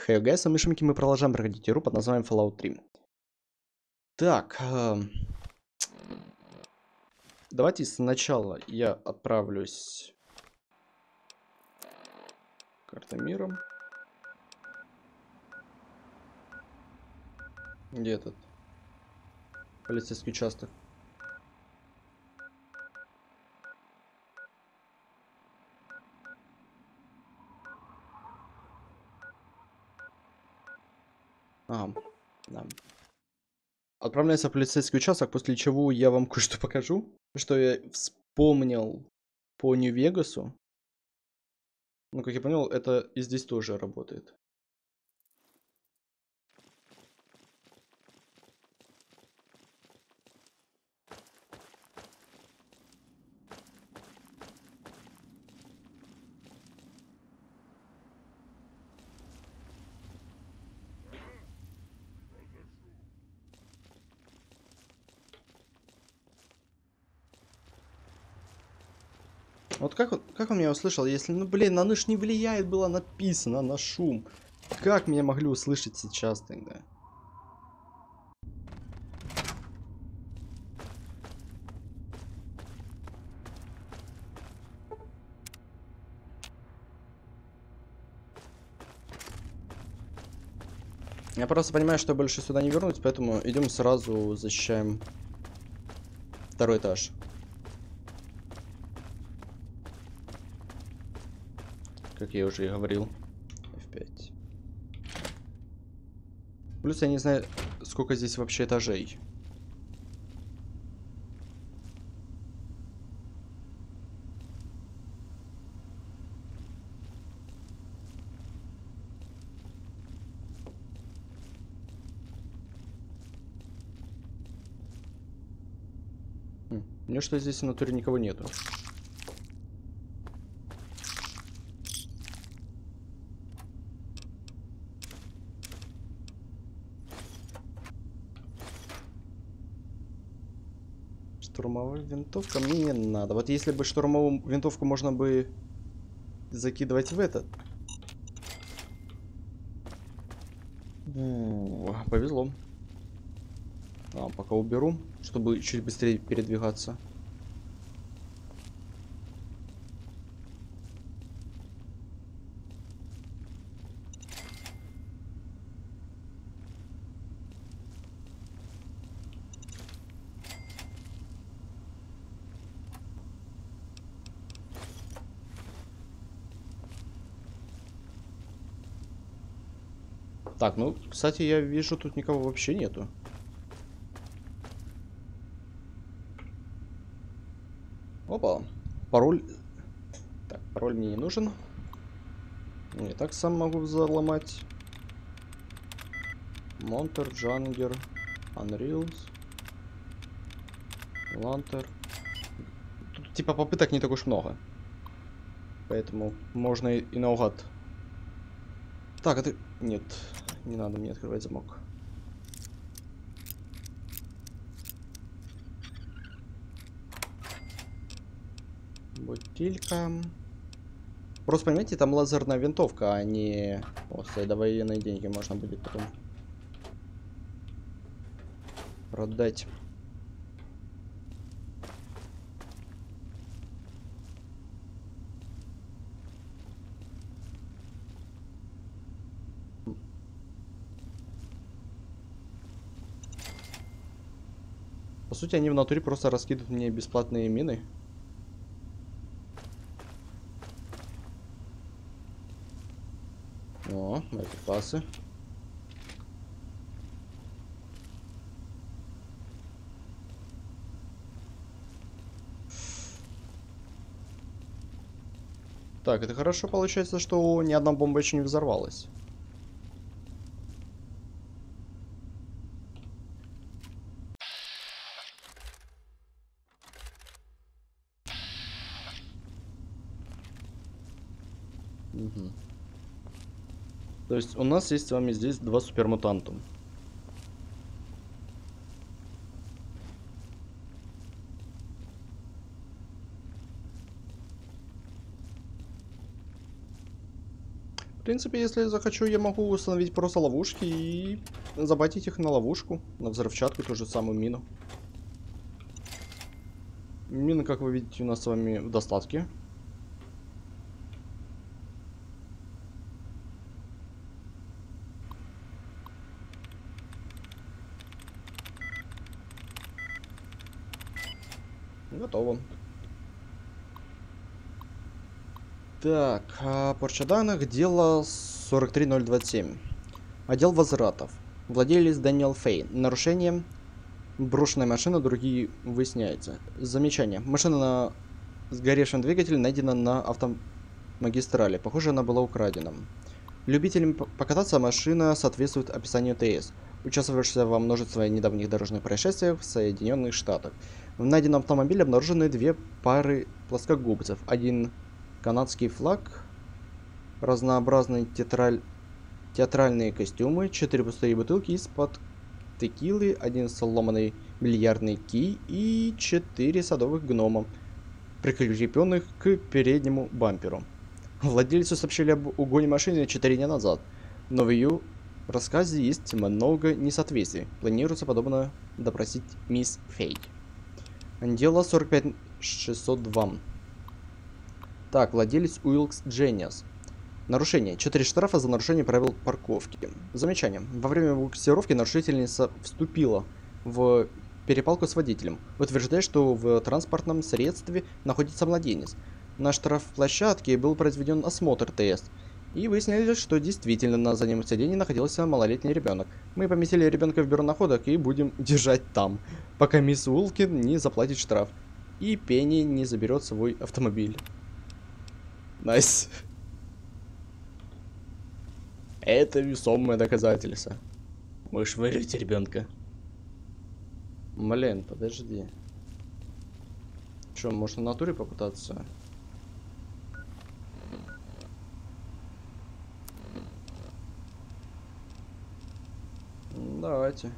Хей, гайс, а мы продолжаем проходить игру под названием Fallout 3. Так, давайте сначала я отправлюсь карта мира. Где этот полицейский участок? Ага, да. Отправляемся в полицейский участок, после чего я вам кое-что покажу, что я вспомнил по Нью-Вегасу. Ну, как я понял, это и здесь тоже работает. Вот как он меня услышал, если, ну блин, оно ж не влияет, было написано на шум. Как меня могли услышать сейчас тогда? Я просто понимаю, что я больше сюда не вернусь, поэтому идем сразу защищаем второй этаж. Как я уже и говорил. F5. Плюс я не знаю, сколько здесь вообще этажей. Мне что здесь в натуре никого нету. Штурмовая винтовка мне не надо. Вот если бы штурмовую винтовку можно бы закидывать в этот. Повезло. Пока уберу, чтобы чуть быстрее передвигаться. Так, ну, кстати, я вижу, тут никого вообще нету. Опа. Пароль. Так, пароль мне не нужен. Я так сам могу взломать. Монтер, Джангер, Unreal, Лантер. Тут типа попыток не так уж много. Поэтому можно и наугад. Так, это... Нет, не надо мне открывать замок. Бутилька. Просто, понимаете, там лазерная винтовка, а не... О, за военные деньги можно будет потом продать. По сути, они в натуре просто раскидывают мне бесплатные мины. О, боеприпасы. Так, это хорошо получается, что ни одна бомба еще не взорвалась. Угу. То есть у нас есть с вами здесь два супермутанта. принципе, если захочу, я могу установить просто ловушки и забатить их на ловушку, на взрывчатку, ту же самую мину. Мины, как вы видите, у нас с вами в достатке. Готово. Так, порча данных, дело 43027. Отдел возвратов. Владелец Дэниел Фей. Нарушение. Брошенная машина, другие выясняются. Замечание. Машина на сгоревшем двигателе найдена на автомагистрали. Похоже, она была украдена. Любителям покататься машина соответствует описанию ТС, участвовавшая во множестве недавних дорожных происшествий в Соединенных Штатах. В найденном автомобиле обнаружены две пары плоскогубцев. Один канадский флаг, разнообразные театральные костюмы, 4 пустые бутылки из-под текилы, 1 сломанный бильярдный кий и 4 садовых гнома, прикрепленных к переднему бамперу. Владельцу сообщили об угоне машины 4 дня назад, но в ее рассказе есть много несоответствий. Планируется подобно допросить мисс Фей. Дело 45602. Так, владелец Уилкс Дженниас. Нарушение. 4 штрафа за нарушение правил парковки. Замечание. Во время буксировки нарушительница вступила в перепалку с водителем, утверждая, что в транспортном средстве находится младенец. На штрафплощадке был произведен осмотр ТС, и выяснилось, что действительно на заднем сиденье находился малолетний ребенок. Мы поместили ребенка в бюро находок и будем держать там, пока мисс Уилкин не заплатит штраф и Пенни не заберет свой автомобиль. Найс. Это весомое доказательство. Можешь вырвать ребенка. Блин, подожди. Че, может в натуре попытаться? Давайте.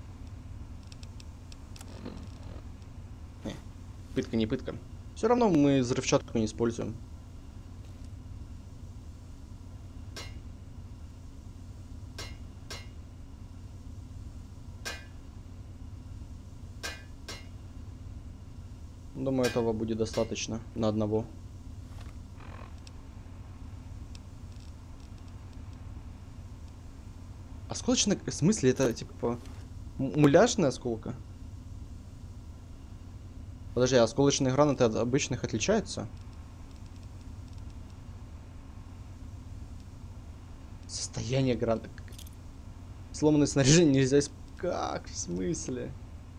Пытка не пытка. Все равно мы взрывчатку не используем. Думаю, этого будет достаточно на одного. Осколочная... В смысле, это типа муляжная осколка? Подожди, а осколочные гранаты от обычных отличаются? Состояние гранат. Сломанное снаряжение нельзя Как? В смысле?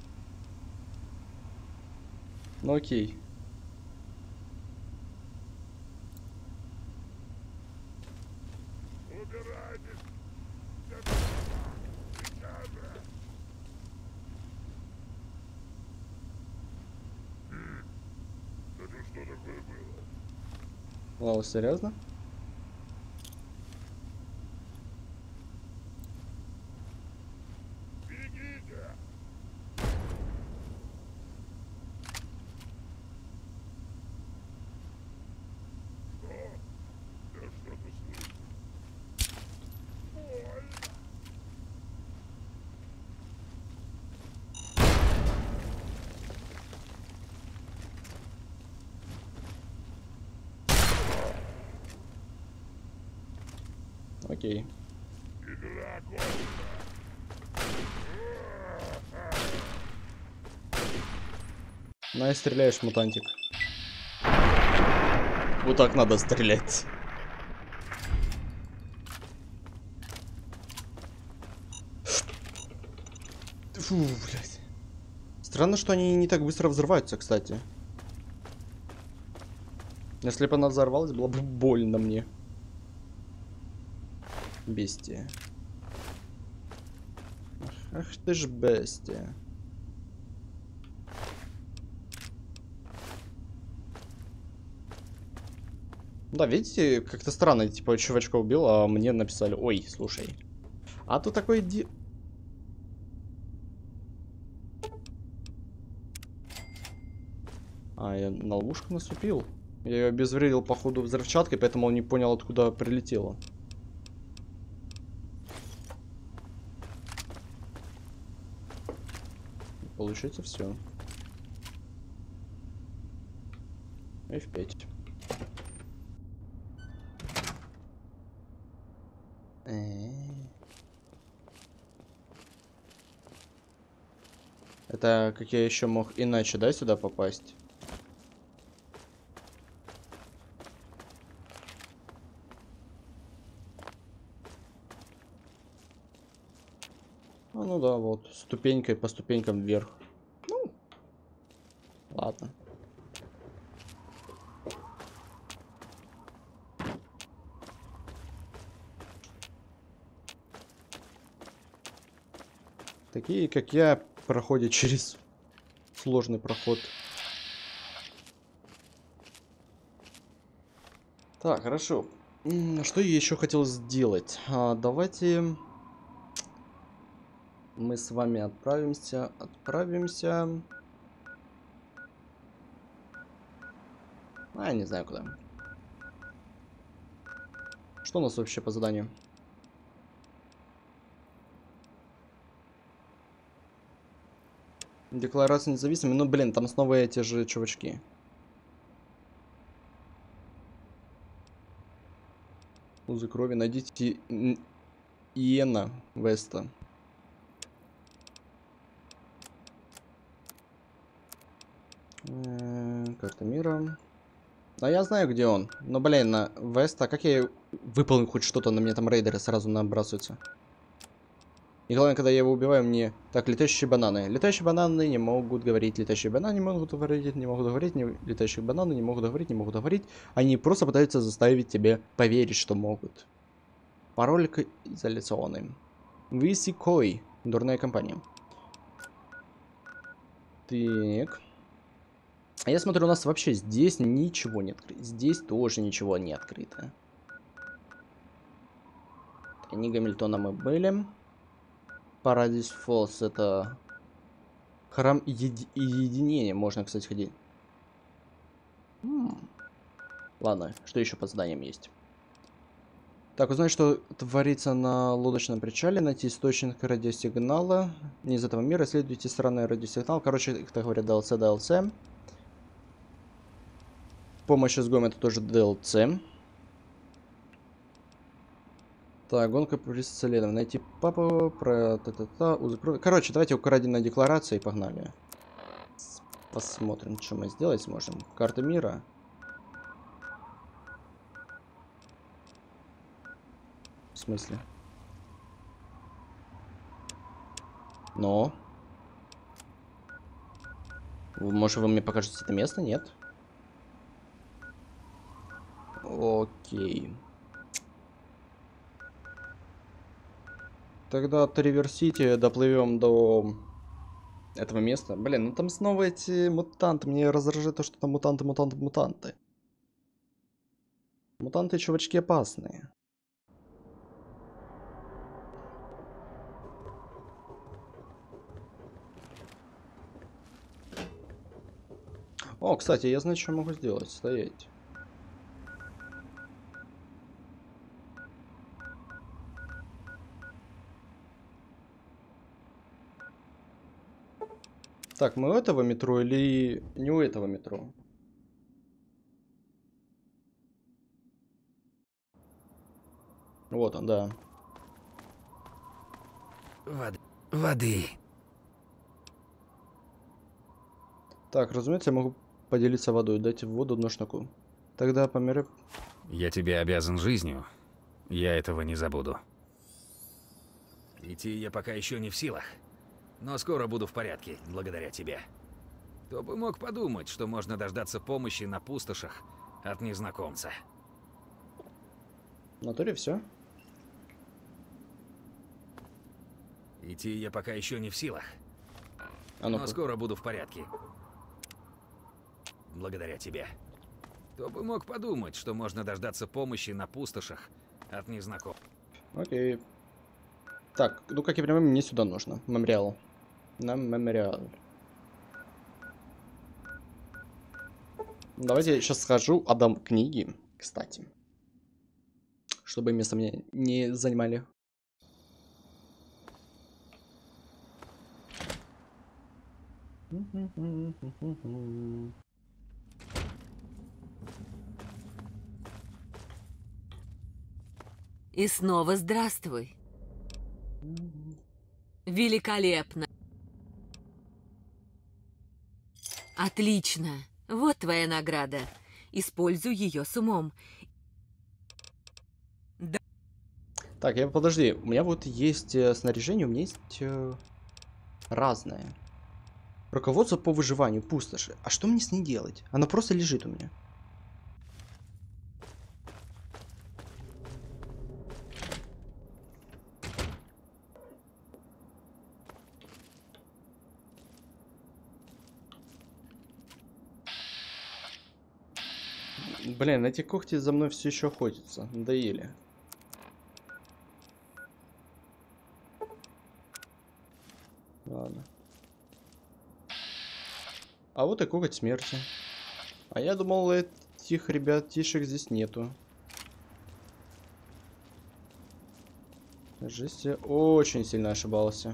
Ну окей. Ладно, серьезно? Окей. Ну и стреляешь, мутантик. Вот так надо стрелять. Фу, блядь. Странно, что они не так быстро взрываются, кстати. Если бы она взорвалась, было бы больно мне. Бестия. Ах ты ж бестия. Да, видите, как-то странно, типа, чувачка убил, а мне написали: ой, слушай. А тут такой А, я на ловушку наступил. Я ее обезвредил, походу, взрывчаткой, поэтому он не понял, откуда прилетело. Получается все. F5. Это как я еще мог иначе, да, сюда попасть? Ну да, вот, ступенькой по ступенькам вверх. Ну, ладно. Такие, как я, проходят через сложный проход. Так, хорошо. Что я еще хотел сделать? Давайте мы с вами отправимся. Я не знаю куда. Что у нас вообще по заданию? Декларация независимости. Ну, блин, там снова эти же чувачки. Узы крови. Найдите Иена Веста. Карта мира. А я знаю, где он. Но, блин, на Веста. Как я выполню хоть что-то? На меня там рейдеры сразу набрасываются. И главное, когда я его убиваю, мне... Так, летающие бананы. Летающие бананы не могут говорить. Летающие бананы не могут говорить. Не могут говорить. Летающие бананы не могут говорить. Не могут говорить. Они просто пытаются заставить тебя поверить, что могут. Пароль изоляционный. Висикой. Дурная компания. Так. А я смотрю, у нас вообще здесь ничего не открыто. Здесь тоже ничего не открыто. Они Гамильтона мы были. Парадис Фолс это храм единения. Можно, кстати, ходить. Ладно, что еще по заданиям есть? Так, узнать, что творится на лодочном причале, найти источник радиосигнала. Не из этого мира, исследуйте странный радиосигнал. Короче, как говорят, DLC. Помощь изгоем это тоже DLC. Так, гонка по исследованию. Найти папу про та-та-та, узы крови. Короче, давайте украденная декларация и погнали. Посмотрим, что мы сделать сможем. Карта мира. В смысле? Но? Может, вы мне покажете это место? Нет? Окей. Тогда от Ривер-Сити доплывем до этого места. Блин, ну там снова эти мутанты. Мне раздражает то, что там мутанты, мутанты, мутанты. Мутанты, чувачки, опасные. О, кстати, я знаю, что могу сделать. Стоять. Так, мы у этого метро или не у этого метро? Вот он, да. Воды. Так, разумеется, я могу поделиться водой. Дайте воду ношнику. Тогда померы... Я тебе обязан жизнью. Я этого не забуду. Идти я пока еще не в силах. Но скоро буду в порядке, благодаря тебе. Кто бы мог подумать, что можно дождаться помощи на пустошах от незнакомца. В натуре все. Идти я пока еще не в силах. А ну Но скоро буду в порядке. Благодаря тебе. Кто бы мог подумать, что можно дождаться помощи на пустошах от незнакомца. Окей. Так, ну как я понимаю, мне сюда нужно. Мемориал. На мемориал. Давайте я сейчас схожу, отдам книги, кстати. Чтобы место мне не занимали. И снова здравствуй. Великолепно. Отлично. Вот твоя награда. Используй ее с умом. Так, подожди, у меня вот есть снаряжение, у меня есть разное. Руководство по выживанию, пустоши. А что мне с ней делать? Она просто лежит у меня. Блин, эти когти за мной все еще охотятся. Надоели. Ладно. А вот и коготь смерти. А я думал, этих ребятишек здесь нету. Жесть, я очень сильно ошибался.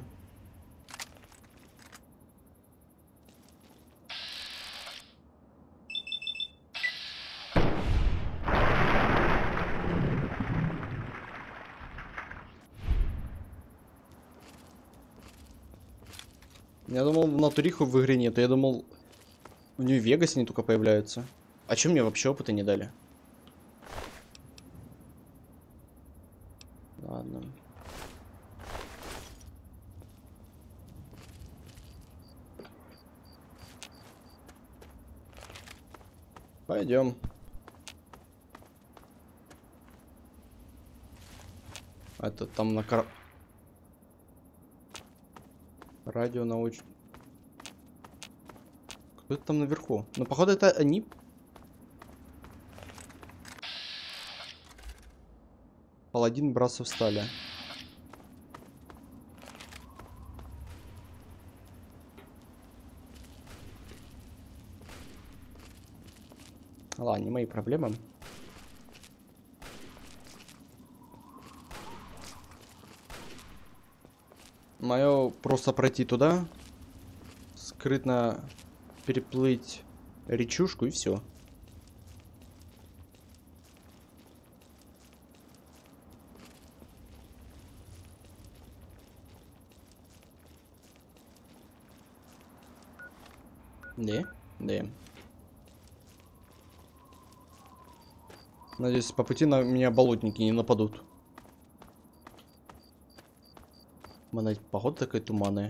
Я думал, в Натуриху в игре нет. Я думал, в Нью-Вегасе они только появляются. А чем мне вообще опыта не дали? Ладно. Пойдем. Это там на радио научно. Кто это там наверху? Ну, походу, это они. Паладин братцев стали. Ладно, не мои проблемы. Мое просто пройти туда, скрытно переплыть речушку и все. Да. Надеюсь, по пути на меня болотники не нападут. Она, походу, такая туманная.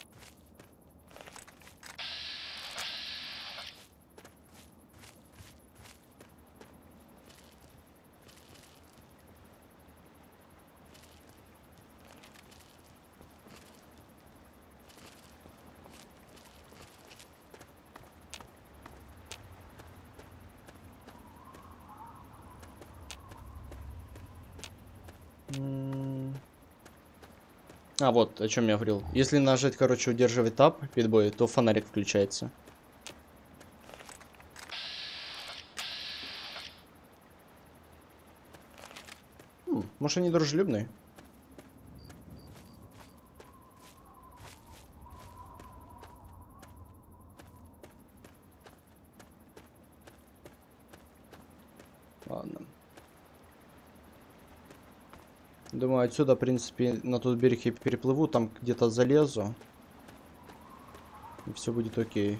А, вот, о чем я говорил. Если нажать, короче, удерживать тап перед боем, то фонарик включается. Может, они дружелюбные? Ладно. Думаю, отсюда, в принципе, на тот берег я переплыву, там где-то залезу. И все будет окей.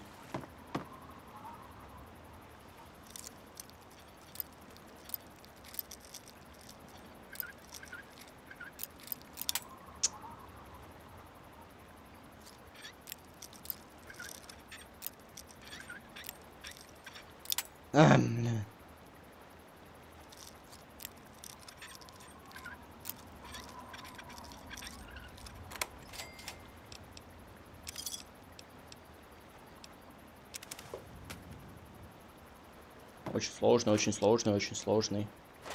Бля. Очень сложный, очень сложный, очень сложный.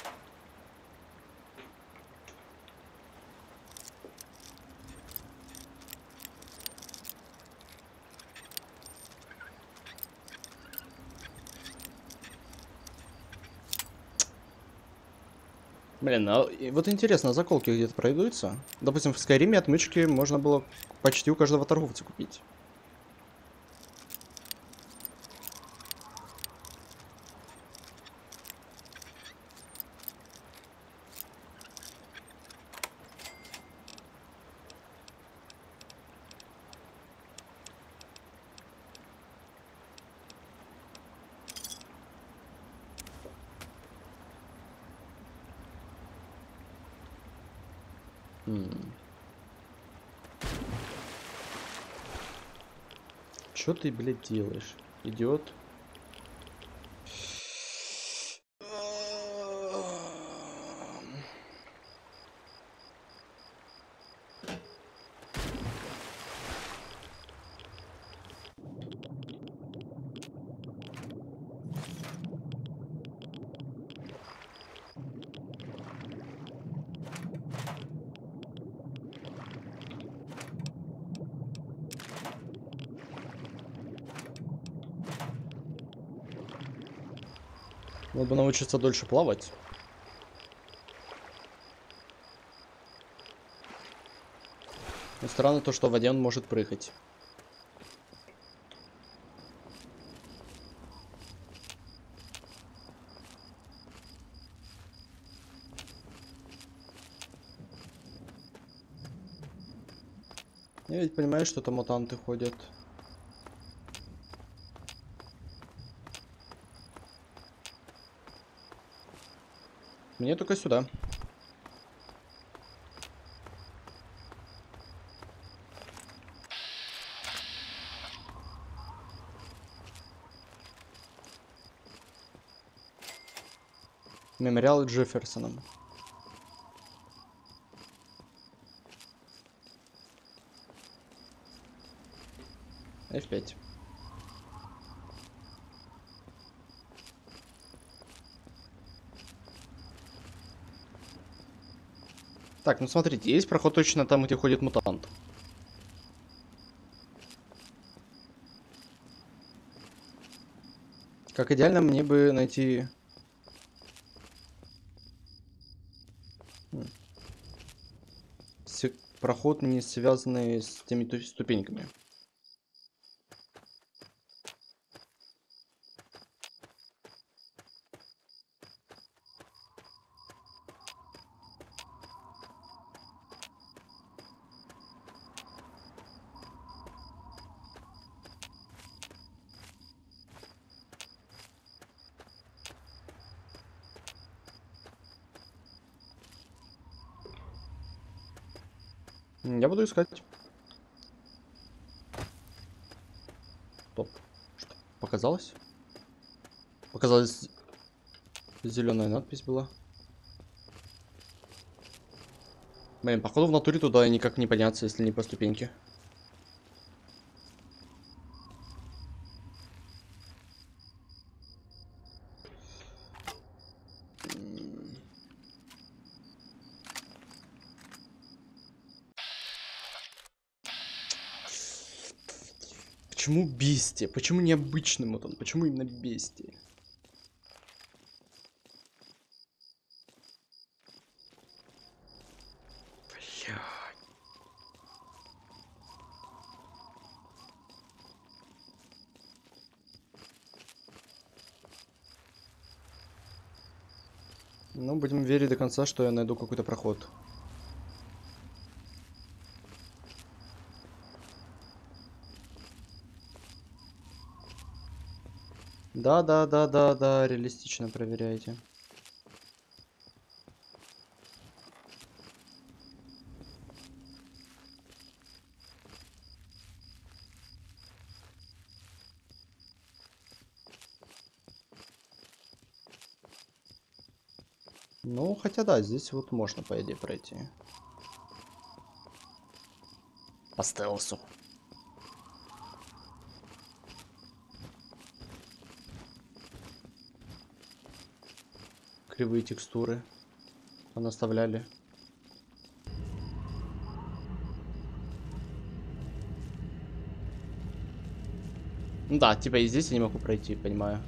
Блин, вот интересно, заколки где-то пройдутся? Допустим, в Скайриме отмычки можно было почти у каждого торговца купить. Чё ты, блядь, делаешь, идиот? Надо бы научиться дольше плавать. Но странно то, что в воде он может прыгать. Я ведь понимаю, что там мутанты ходят. Мне только сюда. Мемориал Джефферсоном. F5. Так, ну смотрите, есть проход точно там, где ходит мутант. Как идеально мне бы найти... Проход, не связанный с теми ступеньками. Я буду искать. Топ. Что? Показалось? Показалось, зеленая надпись была. Блин, походу в натуре туда никак не подняться, если не по ступеньке. Почему бестия? Почему необычный мутант? Почему именно бестия? Бля. Ну, будем верить до конца, что я найду какой-то проход. Да, реалистично проверяйте. Ну, хотя да, здесь вот можно, по идее, пройти. По стелсу. Кривые текстуры понаставляли. Да, типа и здесь я не могу пройти, понимаю.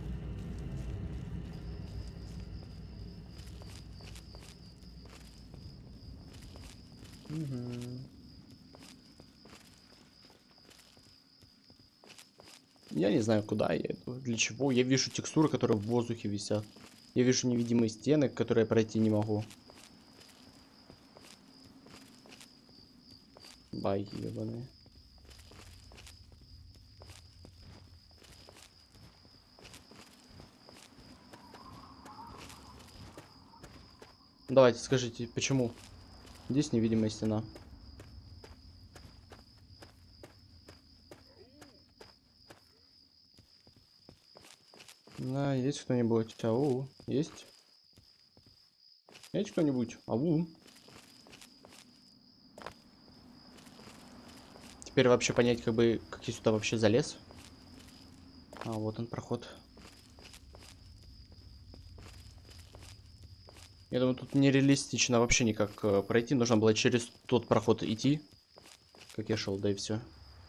Я не знаю, куда я иду, для чего. Я вижу текстуры, которые в воздухе висят. Я вижу невидимые стены, которые я пройти не могу. Баги ебаные. Давайте, скажите, почему? Здесь невидимая стена. Да, есть кто-нибудь? Ау, есть? Есть кто-нибудь? Ау. Теперь вообще понять, как я сюда вообще залез. А, вот он, проход. Я думаю, тут нереалистично вообще никак пройти. Нужно было через тот проход идти, как я шел, да и все.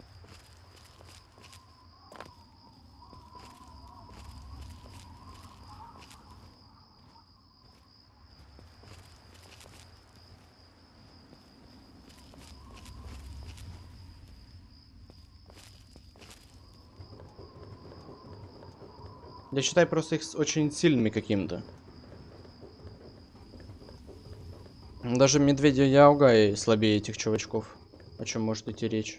Я считаю просто их очень сильными какими-то. Даже медведя Яугай слабее этих чувачков. О чем может идти речь?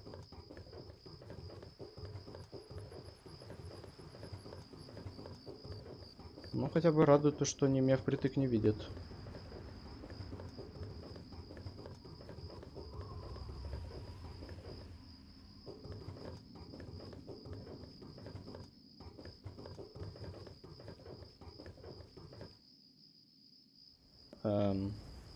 Ну, хотя бы радует то, что они меня впритык не видят. Эм...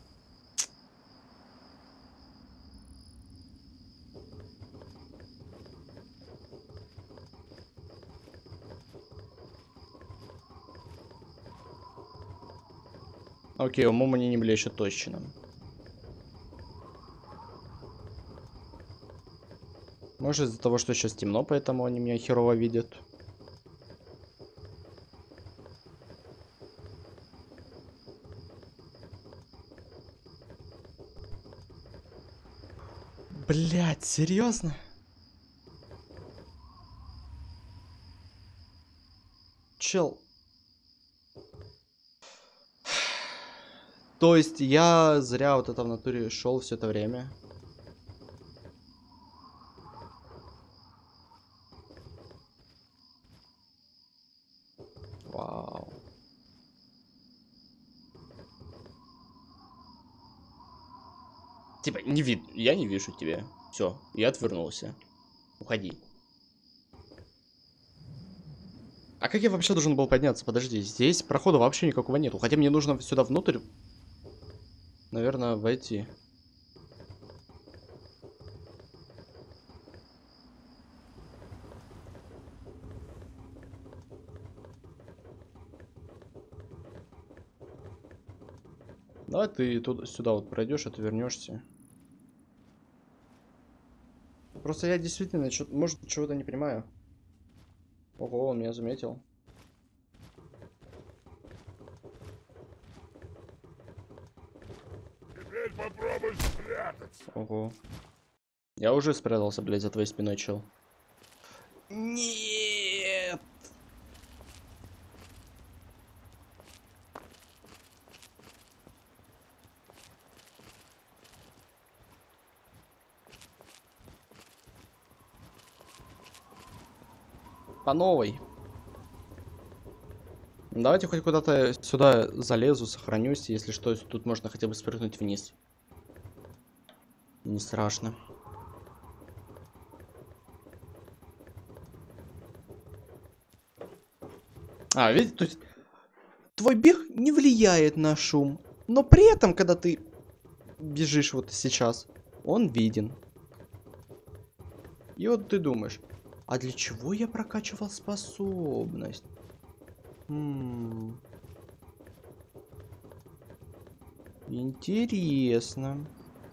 Окей, умом они не блещут точно. Может, из-за того, что сейчас темно, поэтому они меня херово видят. Блять, серьезно? Чел. То есть я зря вот это в натуре шел все это время. Вау. Типа, я не вижу тебя. Все, я отвернулся. Уходи. А как я вообще должен был подняться? Подожди, здесь прохода вообще никакого нету. Хотя мне нужно сюда внутрь, наверное, войти. Давай ты сюда вот пройдешь, а ты вернешься. Просто я действительно, может, чего-то не понимаю. Ого, он меня заметил. Теперь попробуй спрятаться. Ого. Я уже спрятался, блядь, за твоей спиной, чел. Нет! По новой. Давайте хоть куда-то сюда залезу, сохранюсь. Если что, тут можно хотя бы спрыгнуть вниз. Не страшно. А, видите, то есть твой бег не влияет на шум. Но при этом, когда ты бежишь вот сейчас, он виден. И вот ты думаешь, а для чего я прокачивал способность? Интересно.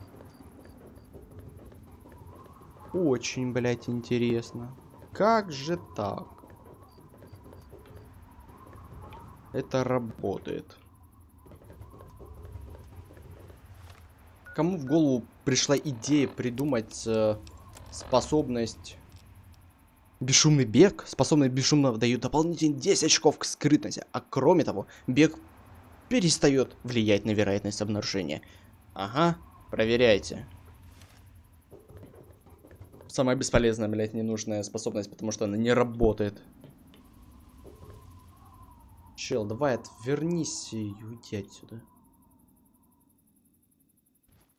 Очень, блядь, интересно. Как же так? Это работает. Кому в голову пришла идея придумать способность бесшумный бег? Способность бесшумно дает дополнительные 10 очков к скрытности. А кроме того, бег перестает влиять на вероятность обнаружения. Ага, проверяйте. Самая бесполезная, блядь, ненужная способность, потому что она не работает. Чел, давай отвернись и уйди отсюда.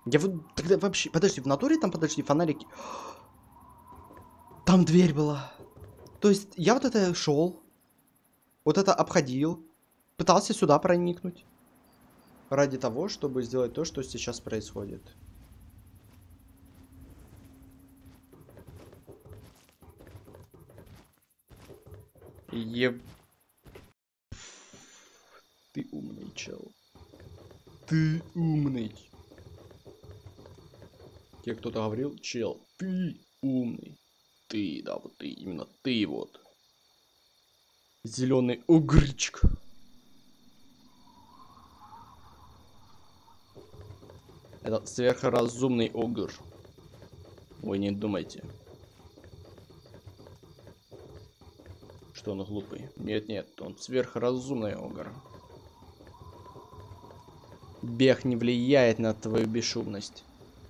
Я вот тогда вообще... Подожди, в натуре там, подожди, фонарики... Там дверь была. То есть я вот это шел, вот это обходил, пытался сюда проникнуть. Ради того, чтобы сделать то, что сейчас происходит. Ты умный, чел. Ты умный. Тебе кто-то говорил, чел, ты умный. Ты, да, вот ты, именно ты вот. Зеленый угрычк. Это сверхразумный огр. Вы не думайте, что он глупый. Нет, он сверхразумный огр. Бег не влияет на твою бесшумность.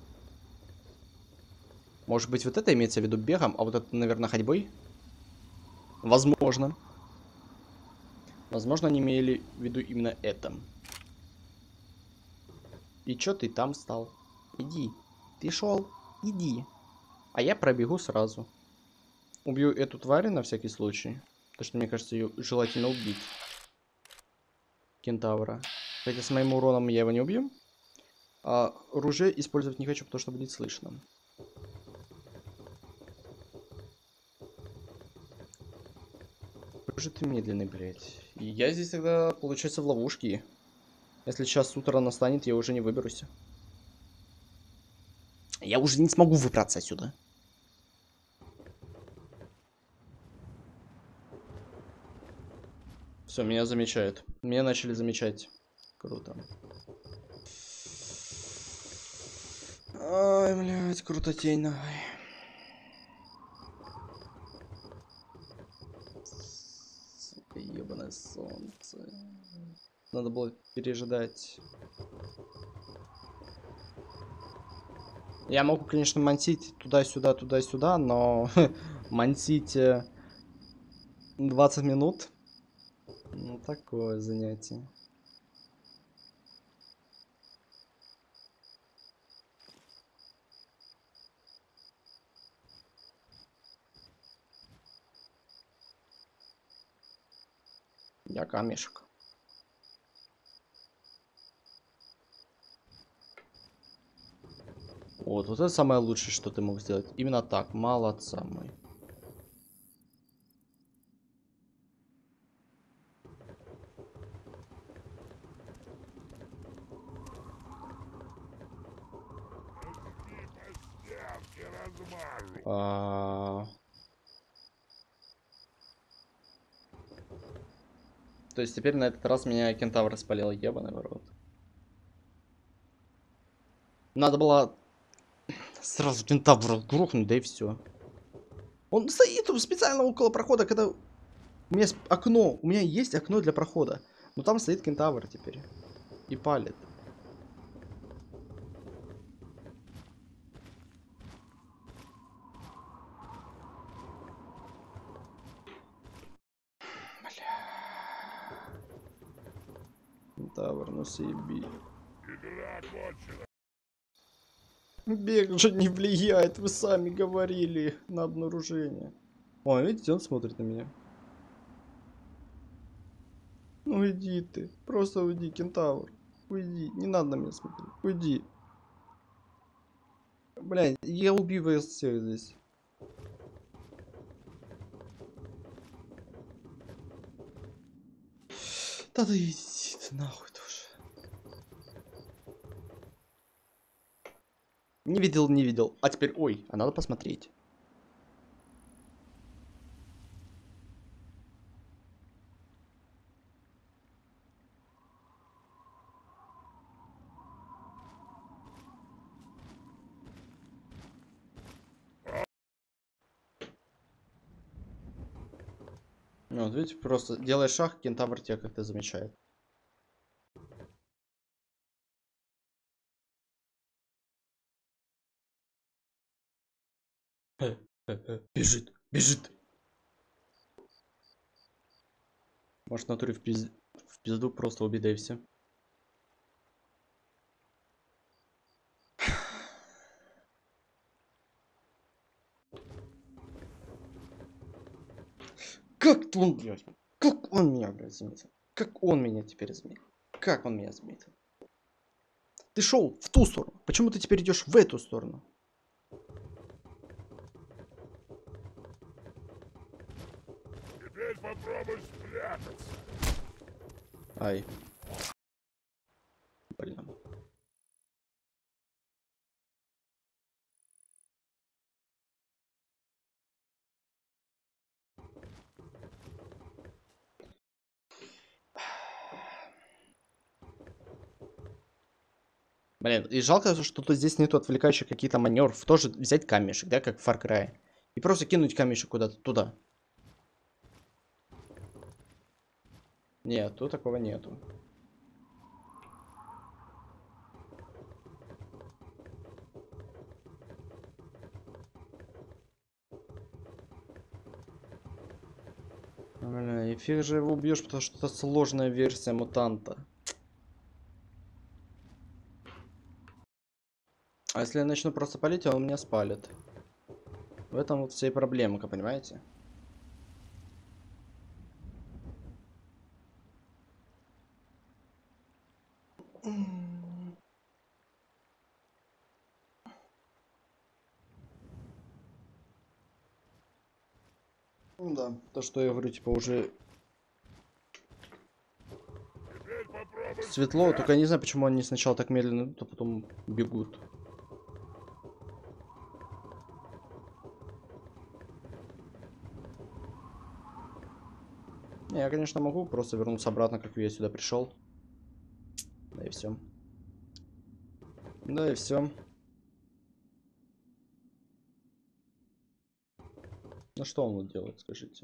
Может быть, вот это имеется в виду бегом, а вот это, наверное, ходьбой? Возможно. Возможно, они имели в виду именно это. И чё ты там стал? Иди. Ты шел? Иди. А я пробегу сразу. Убью эту тварь на всякий случай. Потому что, мне кажется, ее желательно убить. Кентавра. Хотя с моим уроном я его не убью. А оружие использовать не хочу, потому что будет слышно. Какой же ты медленный, блядь. И я здесь тогда, получается, в ловушке. Если сейчас утро настанет, я уже не выберусь. Я уже не смогу выбраться отсюда. Все, меня замечают. Меня начали замечать. Круто. Ай, блядь, круто тень, давай. Сука, ебаное солнце. Надо было пережидать. Я могу, конечно, мансить туда-сюда, но мансить 20 минут. Ну, такое занятие. Я камешек. Вот это самое лучшее, что ты мог сделать. Именно так. Молодца мой. Стенки размажу. То есть теперь на этот раз меня кентавр спалил, ебаный в рот. Надо было сразу кентавра грохнуть, да и все. Он стоит тут специально около прохода, когда... У меня есть окно, у меня есть окно для прохода. Но там стоит кентавр теперь. И палит. Кентавр, ну съеби. Игра кончена. Бег же не влияет, вы сами говорили на обнаружение. О, видите, он смотрит на меня. Ну иди ты, просто уйди, кентавр. Уйди, не надо на меня смотреть, уйди. Блядь, я убью вас всех здесь. Да ты иди ты нахуй тоже. Не видел, не видел. А теперь, ой, а надо посмотреть. Ну, вот видите, просто делаешь шаг, кентавр тебя как-то замечает. Бежит, бежит. Может, в натуре в пизду просто убей, да и все. Как он, блядь? Как он меня, блядь, заметил? Как он меня теперь заметил? Как он меня заметил? Ты шел в ту сторону. Почему ты теперь идешь в эту сторону? Теперь попробуй спрятаться. Ай. Блин. Блин, и жалко, что тут здесь нету отвлекающих какие-то маневров. Тоже взять камешек, да, как в Far Cry. И просто кинуть камешек куда-то туда. Нет, тут такого нету. Бля, и фиг же его убьешь, потому что это сложная версия мутанта. А если я начну просто палить, он меня спалит. В этом вот вся и проблема, понимаете? Ну да, то, что я говорю, типа уже Теперь попробуй светло, только я не знаю, почему они сначала так медленно идут, а потом бегут. Не, я, конечно, могу просто вернуться обратно, как я сюда пришел. Да и все. Да и все. Ну что он вот делает, скажите?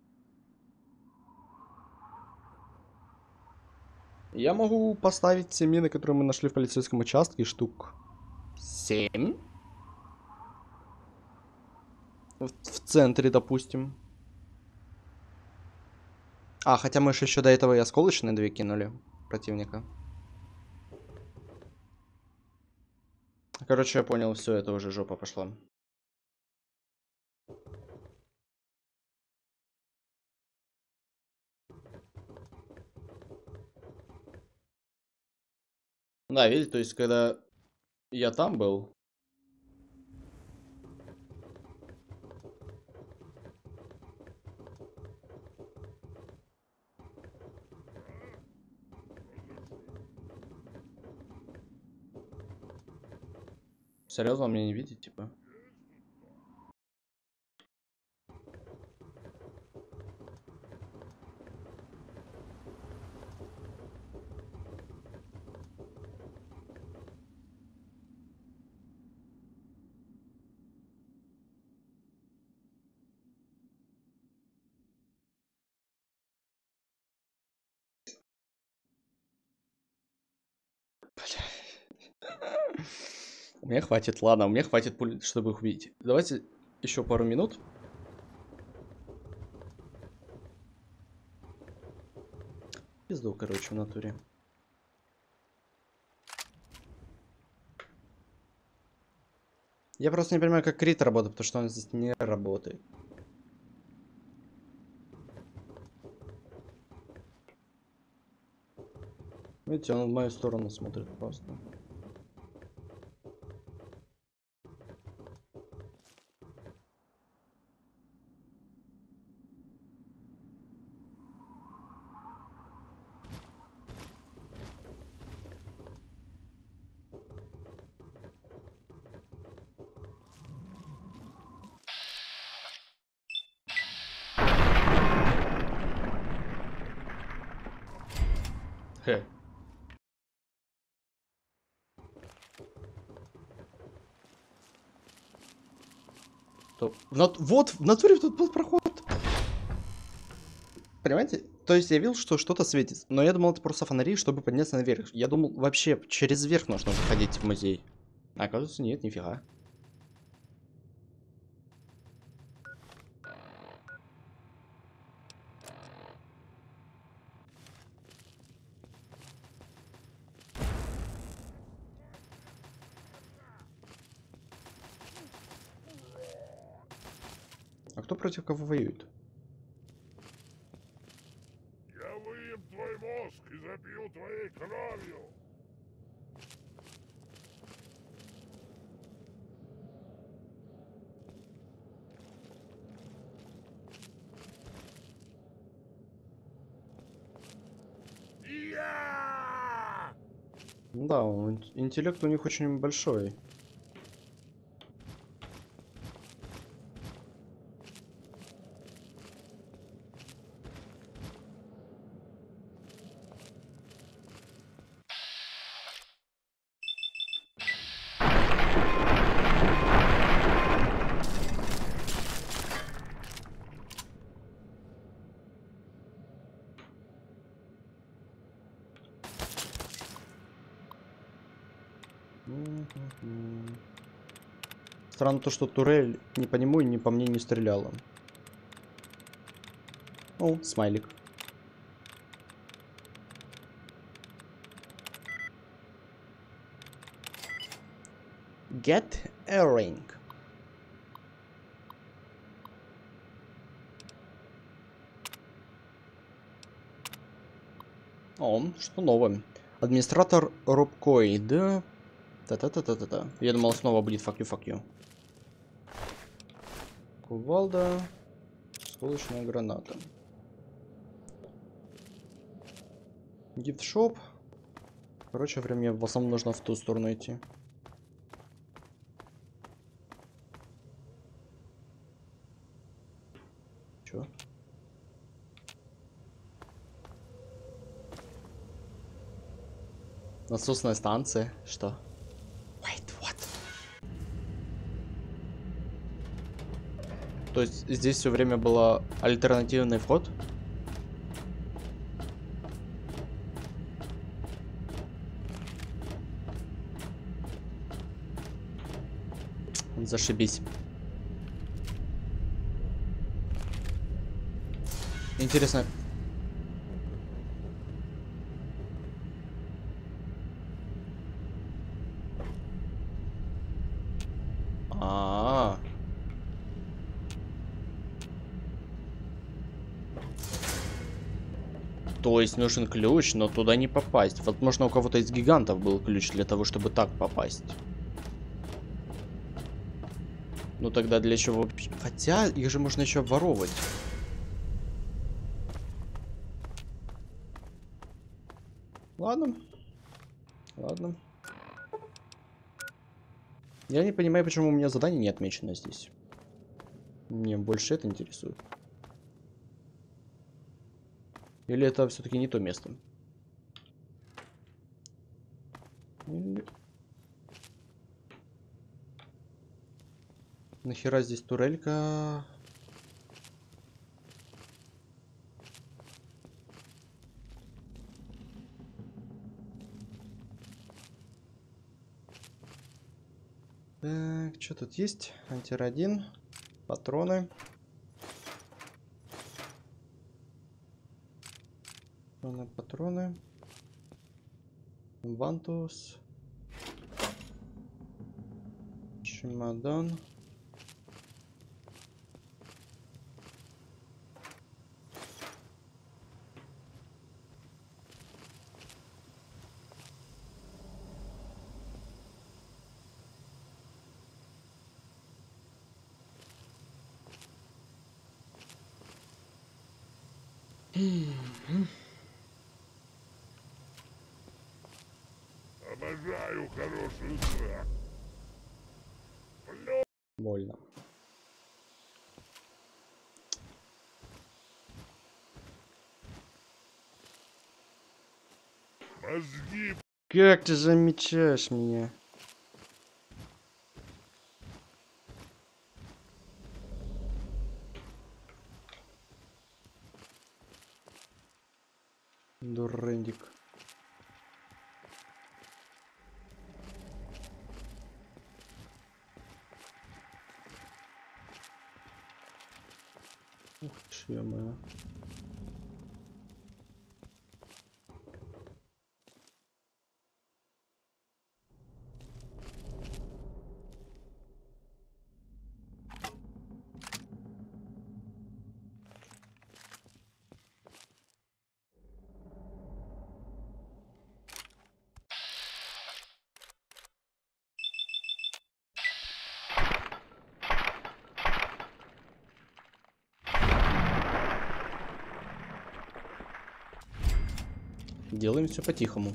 Я могу поставить все мины, которые мы нашли в полицейском участке, штук 7. В центре, допустим. А, хотя мы же еще до этого и осколочные 2 кинули противника. Короче, я понял, все, это уже жопа пошла. Да, видите, то есть, когда я там был... Серьезно, он меня не видит, типа? У меня хватит, ладно, у меня хватит пуль, чтобы их увидеть. Давайте еще пару минут. Пизду, короче, в натуре. Я просто не понимаю, как крит работает, потому что он здесь не работает. Видите, он в мою сторону смотрит просто. Хе. Вот, в натуре тут был проход. Понимаете? То есть я видел, что что-то светит. Но я думал, это просто фонари, чтобы подняться наверх. Я думал, вообще через верх нужно заходить в музей. А оказывается, нет, нифига. А кто против кого воюет? Моей кровью! Я! Да, интеллект у них очень большой. Странно то, что турель ни по нему, ни по мне не стреляла. О, смайлик. Get a ring. О, что новое? Администратор Робкоид. Та-та-та-та-та-та. Я думал, снова будет fuck you. Кувалда. Сколочная граната. Гифтшоп. Короче, мне в основном нужно в ту сторону идти. Чё? Насосная станция? Что? Wait, what? То есть здесь все время был альтернативный вход? Зашибись. Интересно. А-а-а. То есть нужен ключ, но туда не попасть. Возможно, у кого-то из гигантов был ключ для того, чтобы так попасть. Ну тогда для чего? Хотя их же можно еще обворовывать. Ладно. Ладно. Я не понимаю, почему у меня задание не отмечено здесь. Мне больше это интересует. Или это все-таки не то место? Нахера здесь турелька? Так, что тут есть? Антирадин, патроны. Патроны. Вантус. Чемодан. Обожаю хорошую драку. Больно. Мозги Как ты замечаешь меня? Дурындик. Ух ты, ё-моё. Делаем все по-тихому.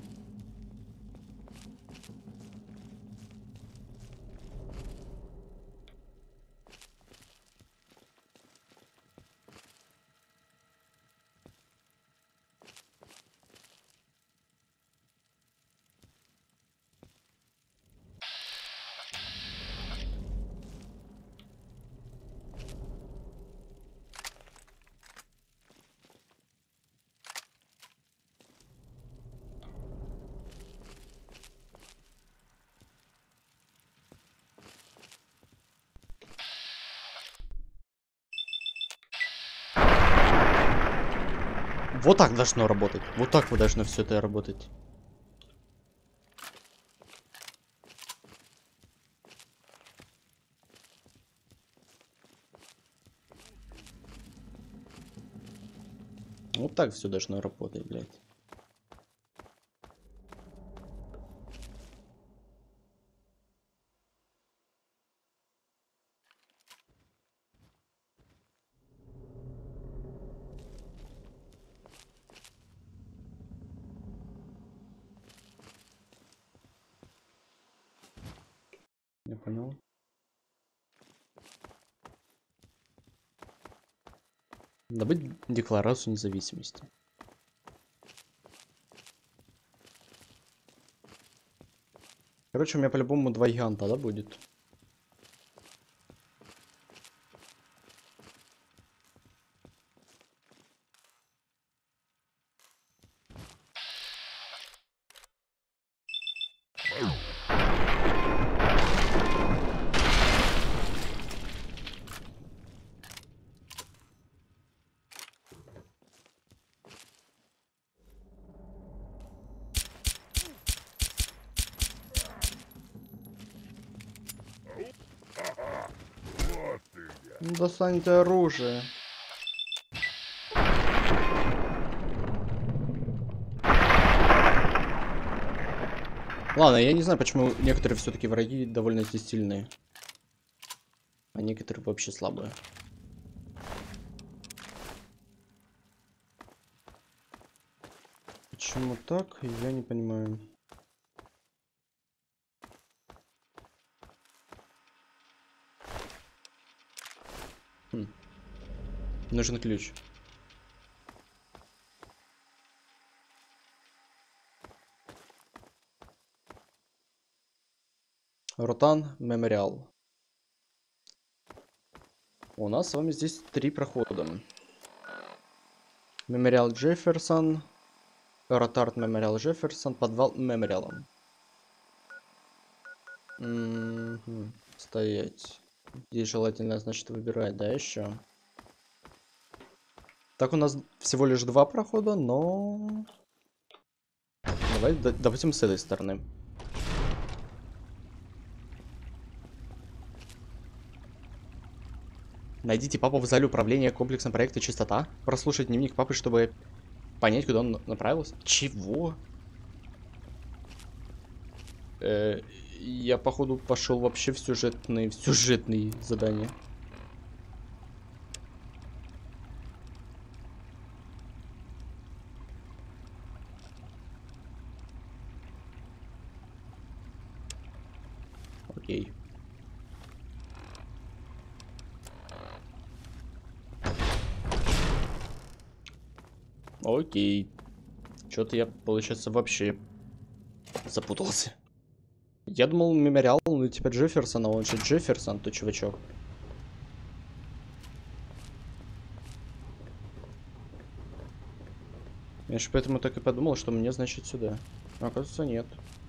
Вот так должно работать. Вот так вот должно все это работать. Вот так все должно работать, блядь. Я понял. Добыть декларацию независимости. Короче, у меня по-любому 2 гиганта, да, будет? Вот ты где. Ну, достаньте оружие. Ладно, я не знаю, почему некоторые все-таки враги довольно сильные, а некоторые вообще слабые. Почему так, я не понимаю. Нужен ключ. Ротан Мемориал. У нас с вами здесь 3 прохода. Мемориал Джефферсон, Ротард Мемориал Джефферсон, подвал Мемориала. Стоять. Здесь желательно, значит, выбирать, да, еще. Так, у нас всего лишь 2 прохода, но... Давай, допустим, с этой стороны. Найдите папу в зале управления комплексом проекта «Чистота». Прослушать дневник папы, чтобы понять, куда он направился. Чего? Я, походу, пошел вообще в сюжетные задания. Окей. Окей. Что-то я, получается, вообще запутался. Я думал, Мемориал, ну типа Джефферсон, а он же Джефферсон, то чувачок. Я же поэтому так и подумал, что мне, значит, сюда. А оказывается, нет.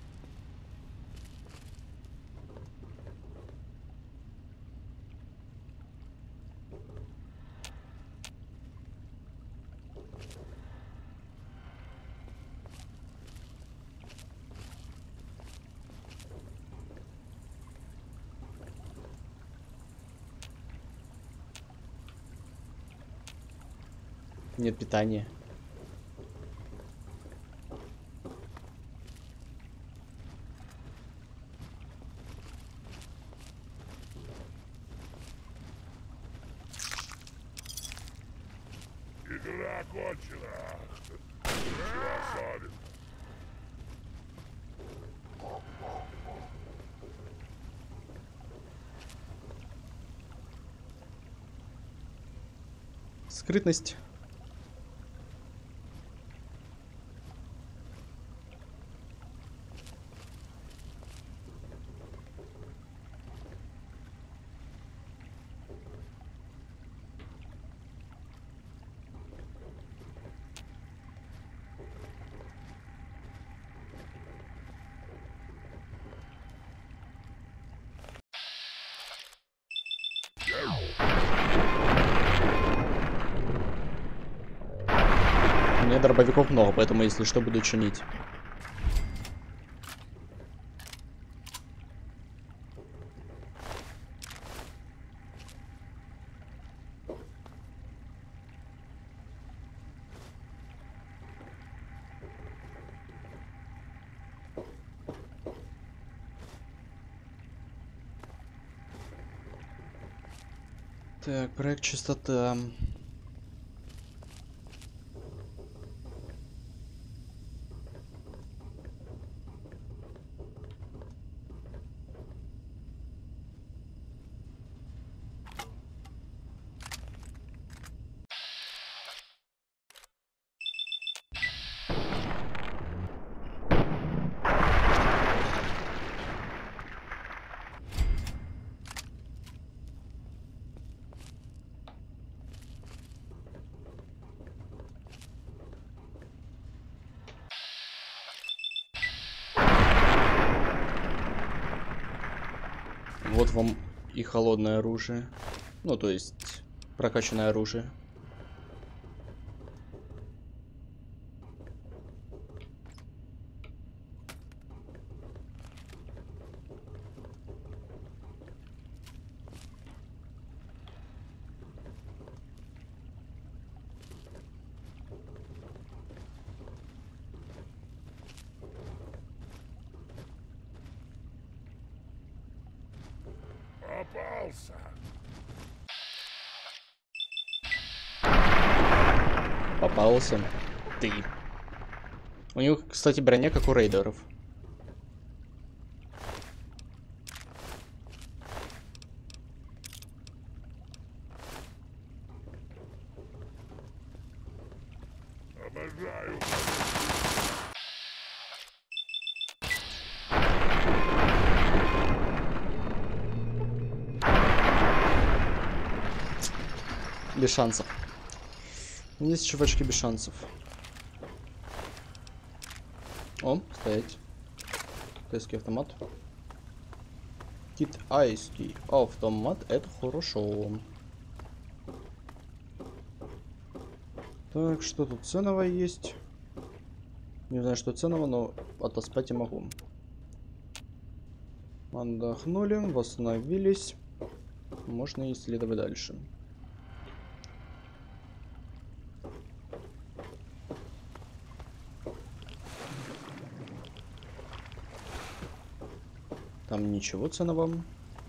Нет питания. Игра кончена. Все оставим. Скрытность. У меня дробовиков много, поэтому если что, буду чинить. Так, проект чистота. Вот вам и холодное оружие. Ну, то есть, прокачанное оружие. Попался. Попался. Ты. У него, кстати, броня как у рейдеров. Обожаю. Без шансов. Есть чувачки без шансов. О, стоять. Китайский автомат. Китайский автомат, это хорошо. Так, что тут ценного есть? Не знаю, что ценного, но отоспать я могу. Отдохнули, восстановились. Можно исследовать дальше. Там ничего ценного.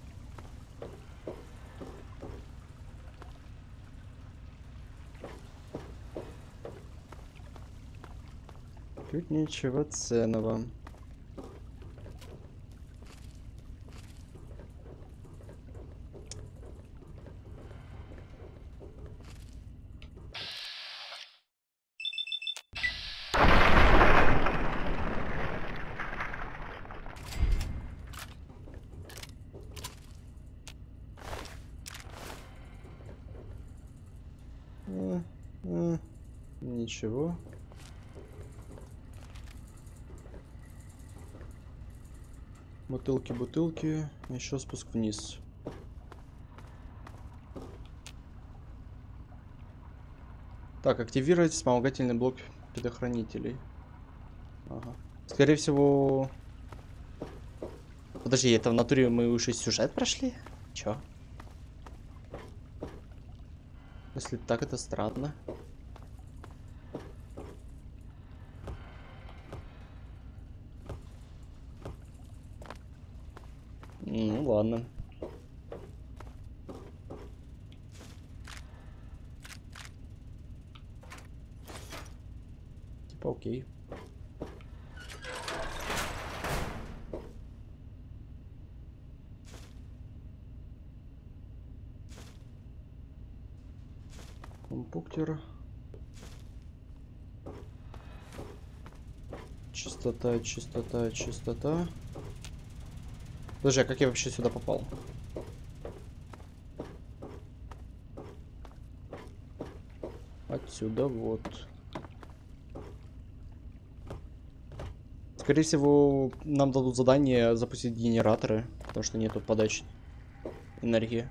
Тут ничего ценного. Ничего. Бутылки. Еще спуск вниз. Так, активировать вспомогательный блок предохранителей. Ага. Скорее всего... Подожди, это в натуре мы уже сюжет прошли? Чё? Если так, это странно. Ну ладно. Типа окей. Пунктир. Чистота, чистота, чистота. Подожди, а как я вообще сюда попал? Отсюда вот. Скорее всего, нам дадут задание запустить генераторы, потому что нету подачи энергии.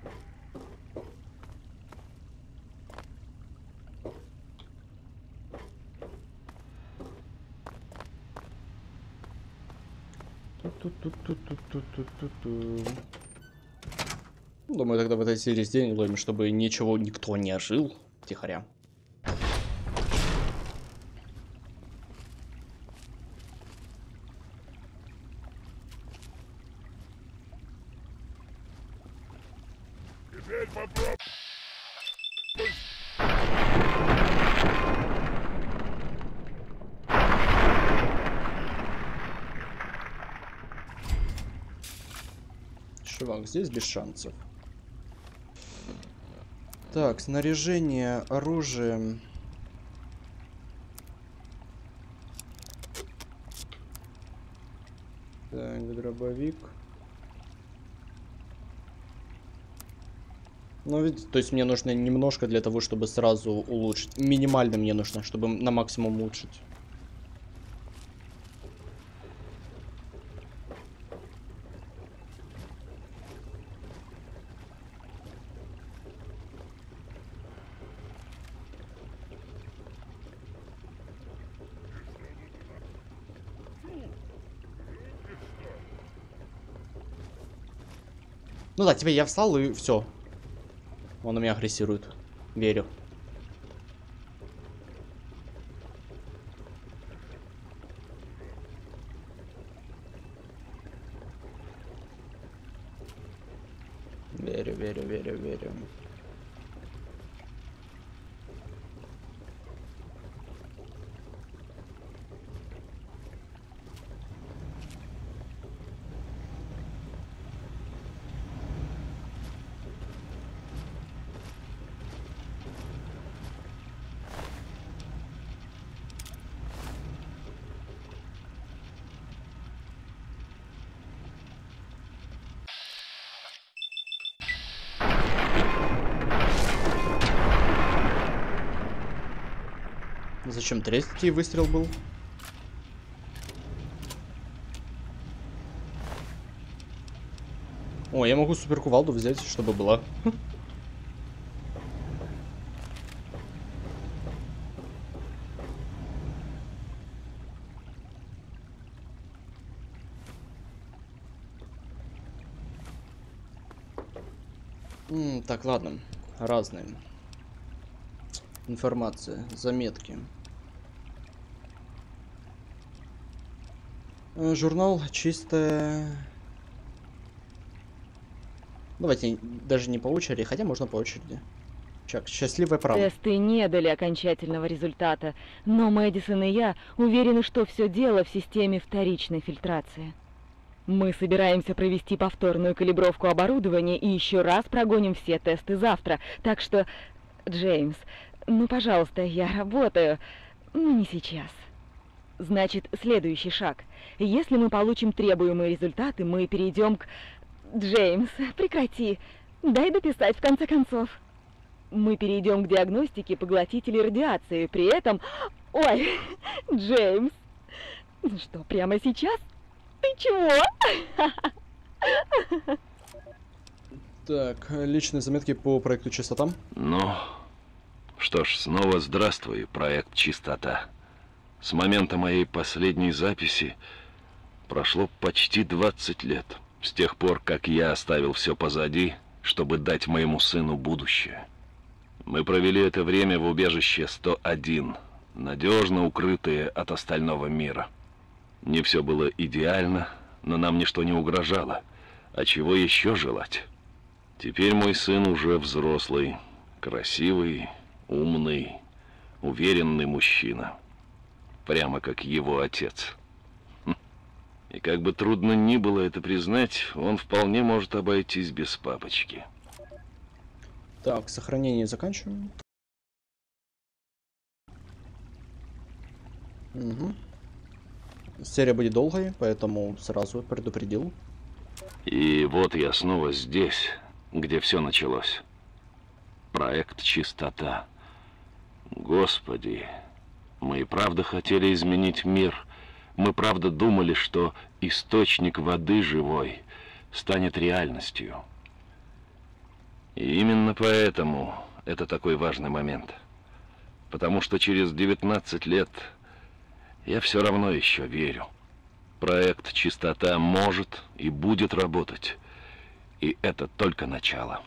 Думаю, тогда в этой серии сделаем, чтобы ничего никто не ожил. Тихоря. Теперь попробуй. Чувак, здесь без шансов. Так, снаряжение, оружие. Так, дробовик. Ну, ведь, то есть мне нужно немножко для того, чтобы сразу улучшить. Минимально мне нужно, чтобы на максимум улучшить. Ну да, теперь я встал и все. Он на меня агрессирует. Верю. Верю, верю, верю, верю. Зачем третий выстрел был? О, я могу супер кувалду взять, чтобы была. Так, ладно. Разные. Информация, заметки. Журнал чисто... Давайте даже не по очереди, хотя можно по очереди. Так, счастливая правда. Тесты не дали окончательного результата, но Мэдисон и я уверены, что все дело в системе вторичной фильтрации. Мы собираемся провести повторную калибровку оборудования и еще раз прогоним все тесты завтра. Так что, Джеймс, ну, пожалуйста, я работаю, но не сейчас. Значит, следующий шаг. Если мы получим требуемые результаты, мы перейдем к... Джеймс, прекрати. Дай дописать в конце концов. Мы перейдем к диагностике поглотителей радиации. При этом... Ой, Джеймс. Ну что, прямо сейчас? Ты чего? Так, личные заметки по проекту «Чистота». Ну, что ж, снова здравствуй, проект «Чистота». С момента моей последней записи прошло почти 20 лет. С тех пор, как я оставил все позади, чтобы дать моему сыну будущее. Мы провели это время в убежище 101, надежно укрытые от остального мира. Не все было идеально, но нам ничто не угрожало. А чего еще желать? Теперь мой сын уже взрослый, красивый, умный, уверенный мужчина. Прямо как его отец. И как бы трудно ни было это признать, он вполне может обойтись без папочки. Так, сохранение заканчиваем. Угу. Серия будет долгой, поэтому сразу предупредил. И вот я снова здесь, где все началось. Проект «Чистота». Господи, мы и правда хотели изменить мир. Мы правда думали, что источник воды живой станет реальностью. И именно поэтому это такой важный момент. Потому что через 19 лет я все равно еще верю. Проект «Чистота» может и будет работать. И это только начало.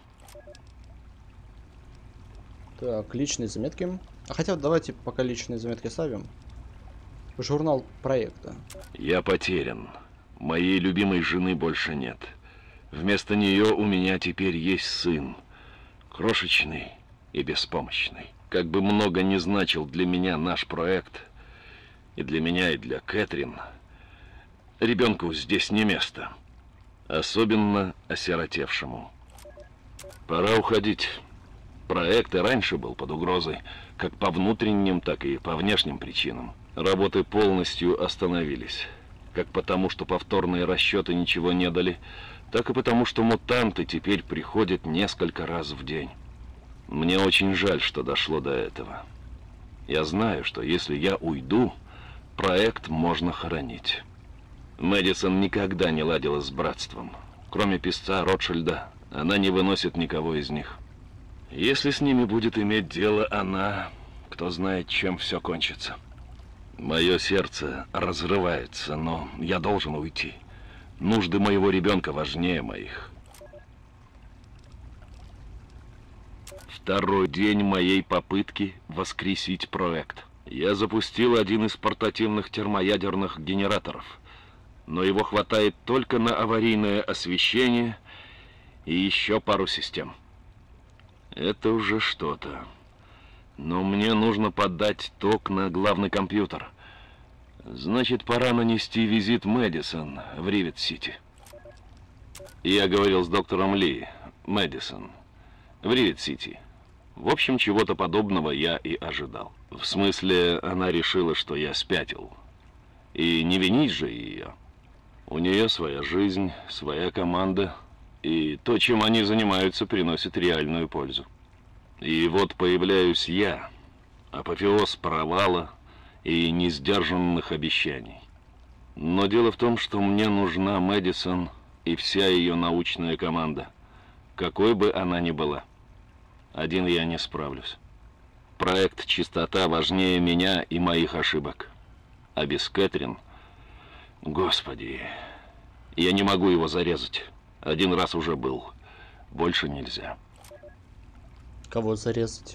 Так, личные заметки. А хотя давайте пока личные заметки ставим. Журнал проекта. Я потерян. Моей любимой жены больше нет. Вместо нее у меня теперь есть сын. Крошечный и беспомощный. Как бы много ни значил для меня наш проект, и для меня, и для Кэтрин, ребенку здесь не место. Особенно осиротевшему. Пора уходить. Проект и раньше был под угрозой, как по внутренним, так и по внешним причинам. Работы полностью остановились. Как потому, что повторные расчеты ничего не дали, так и потому, что мутанты теперь приходят несколько раз в день. Мне очень жаль, что дошло до этого. Я знаю, что если я уйду, проект можно хоронить. Мэдисон никогда не ладила с братством. Кроме писца Ротшильда, она не выносит никого из них. Если с ними будет иметь дело она, кто знает, чем все кончится. Мое сердце разрывается, но я должен уйти. Нужды моего ребенка важнее моих. Второй день моей попытки воскресить проект. Я запустил один из портативных термоядерных генераторов, но его хватает только на аварийное освещение и еще пару систем. Это уже что-то. Но мне нужно подать ток на главный компьютер. Значит, пора нанести визит Мэдисон в Ривет-Сити. Я говорил с доктором Ли, Мэдисон, в Ривет-Сити. В общем, чего-то подобного я и ожидал. В смысле, она решила, что я спятил. И не винить же ее. У нее своя жизнь, своя команда, и то, чем они занимаются, приносит реальную пользу. И вот появляюсь я, апофеоз провала и несдержанных обещаний. Но дело в том, что мне нужна Мэдисон и вся ее научная команда, какой бы она ни была. Один я не справлюсь. Проект «Чистота» важнее меня и моих ошибок. А без Кэтрин... Господи, я не могу его зарезать. Один раз уже был. Больше нельзя. Кого зарезать?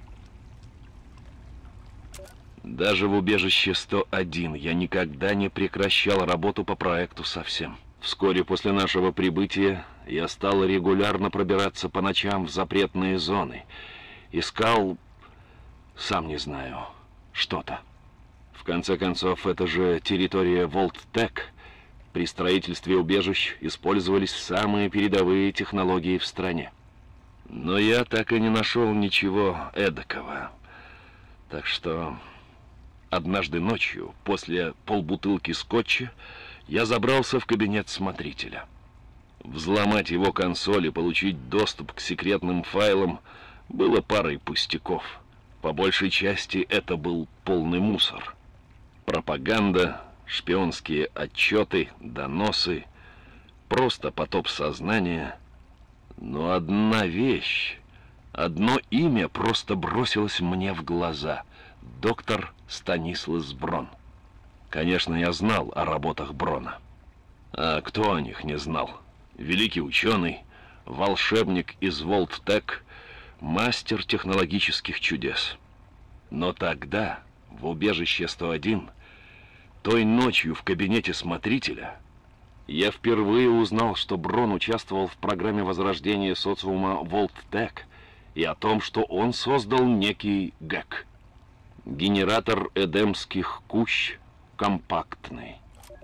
Даже в убежище 101 я никогда не прекращал работу по проекту совсем. Вскоре после нашего прибытия я стал регулярно пробираться по ночам в запретные зоны. Искал, сам не знаю, что-то. В конце концов, это же территория Волттек. При строительстве убежищ использовались самые передовые технологии в стране. Но я так и не нашел ничего эдакого. Так что однажды ночью, после полбутылки скотча, я забрался в кабинет смотрителя. Взломать его консоль и получить доступ к секретным файлам было парой пустяков. По большей части это был полный мусор. Пропаганда, шпионские отчеты, доносы, просто потоп сознания. Но одна вещь, одно имя просто бросилось мне в глаза. Доктор Станислас Брон. Конечно, я знал о работах Брона. А кто о них не знал? Великий ученый, волшебник из Волттек, мастер технологических чудес. Но тогда, в убежище 101, той ночью в кабинете смотрителя, я впервые узнал, что Брон участвовал в программе возрождения социума Волттек и о том, что он создал некий ГЭК. Генератор эдемских кущ компактный.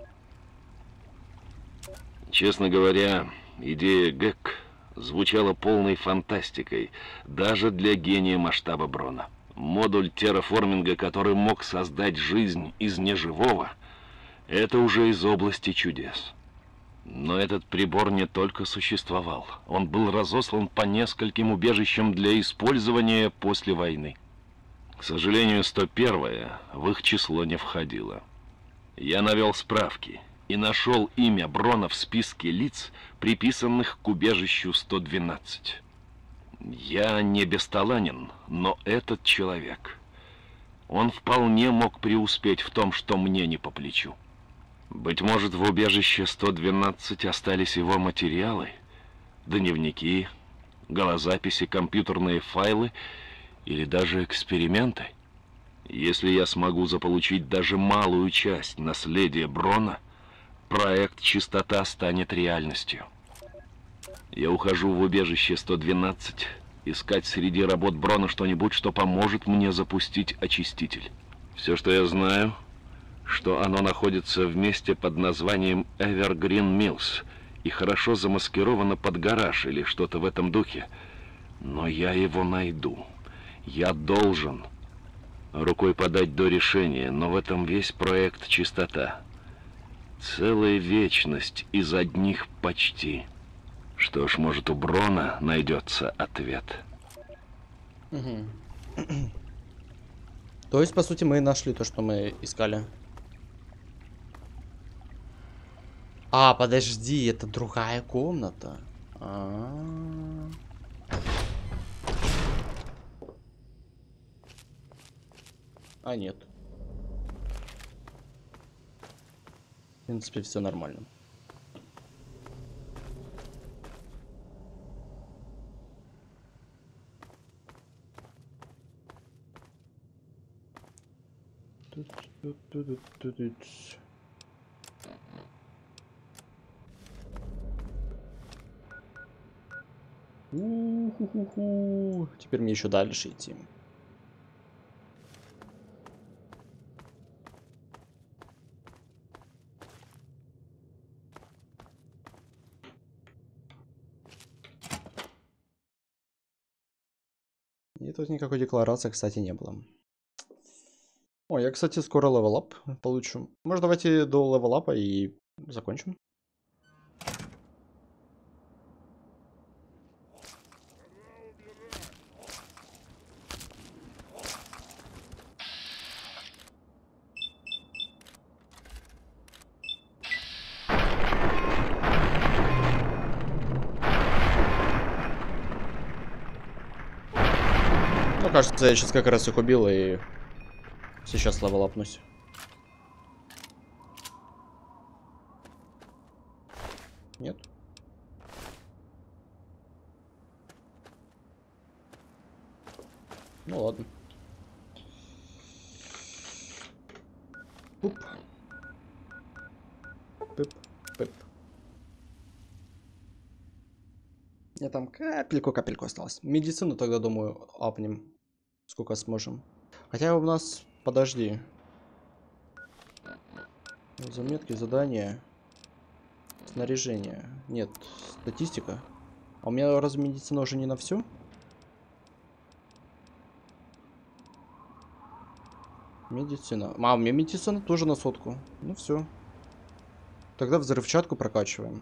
Честно говоря, идея ГЭК звучала полной фантастикой, даже для гения масштаба Брона. Модуль терраформинга, который мог создать жизнь из неживого, это уже из области чудес. Но этот прибор не только существовал, он был разослан по нескольким убежищам для использования после войны. К сожалению, 101-я в их число не входила. Я навел справки и нашел имя Брона в списке лиц, приписанных к убежищу 112. Я не бесталанен, но этот человек, он вполне мог преуспеть в том, что мне не по плечу. Быть может, в убежище 112 остались его материалы, дневники, голозаписи, компьютерные файлы или даже эксперименты. Если я смогу заполучить даже малую часть наследия Брона, проект «Чистота» станет реальностью. Я ухожу в убежище 112, искать среди работ Брона что-нибудь, что поможет мне запустить очиститель. Все, что я знаю, что оно находится в месте под названием Evergreen Mills и хорошо замаскировано под гараж или что-то в этом духе. Но я его найду. Я должен рукой подать до решения, но в этом весь проект «Чистота». Целая вечность из одних «почти». Что ж, может, у Брона найдется ответ. Угу. То есть, по сути, мы нашли то, что мы искали. А, подожди, это другая комната. А, нет. В принципе, все нормально. У-ху-ху-ху. Теперь мне еще дальше идти. И тут никакой декларации, кстати, не было. О, я, кстати, скоро левелап получу. Может, давайте до левелапа и закончим. Ну, кажется, я сейчас как раз их убил и сейчас левелапнусь. Нет? Ну ладно. Пуп. Пип. Пип. Мне там капельку осталось. Медицину тогда, думаю, апнем. Сколько сможем. Хотя у нас... Подожди. Заметки, задания. Снаряжение. Нет, статистика. А у меня разве медицина уже не на всю? Медицина. А, у меня медицина тоже на 100. Ну все. Тогда взрывчатку прокачиваем.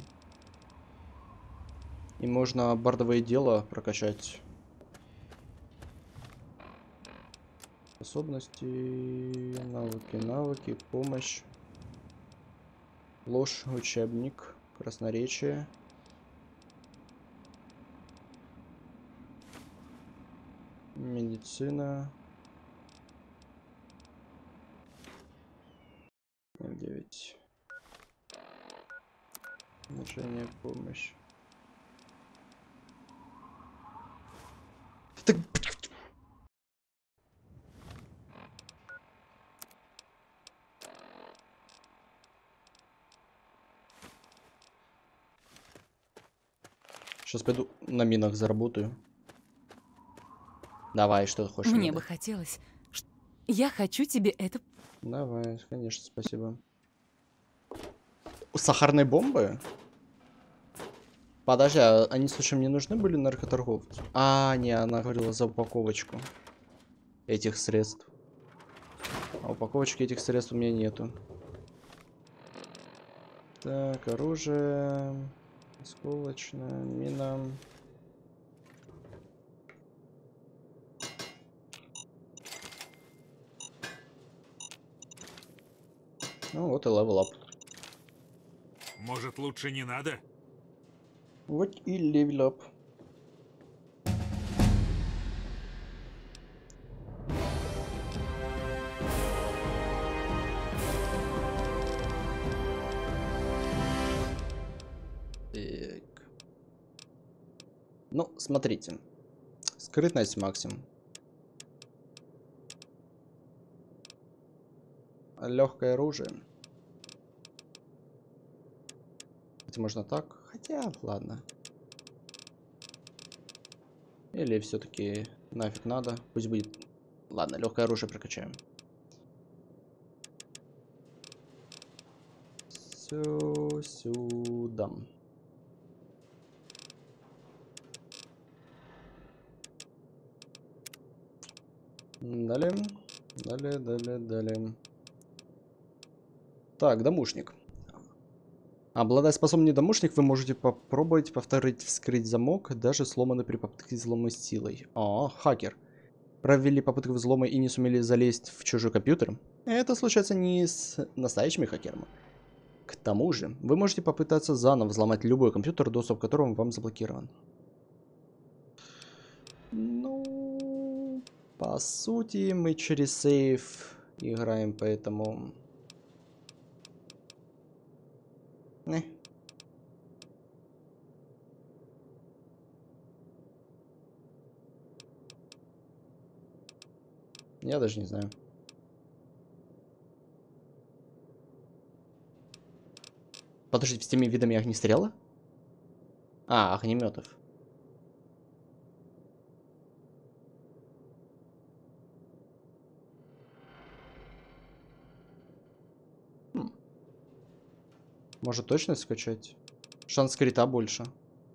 И можно бардовое дело прокачать. Способности, навыки, помощь. Ложь, учебник, красноречие. Медицина. 9. Движение, помощь. Так... Сейчас пойду на минах заработаю. Давай, что ты хочешь? Мне бы хотелось. Я хочу тебе это... Давай, конечно, спасибо. Сахарные бомбы? Подожди, а они случаем не нужны были наркоторговцу? А, не, она говорила за упаковочку. этих средств. А упаковочки этих средств у меня нету. Так, оружие. Осколочная, мина. Ну вот и левел ап. Может, лучше не надо? Вот и левел ап. Так. Ну, смотрите. Скрытность максимум. Легкое оружие. Это можно так. Хотя, ладно. Или все-таки нафиг надо. Пусть будет. Ладно, легкое оружие прокачаем. Все сюда. Далее. Далее. Так, домушник. Обладая способностью домушник, вы можете попробовать повторить вскрыть замок, даже сломанный при попытке взлома силой. О, хакер. Провели попытку взлома и не сумели залезть в чужой компьютер? Это случается не с настоящими хакерами. К тому же, вы можете попытаться заново взломать любой компьютер, доступ к которому вам заблокирован. Ну, по сути, мы через сейф играем, поэтому... Я даже не знаю. Подождите, с теми видами огнестрела? А, огнеметов. Может точность скачать? Шанс крита больше.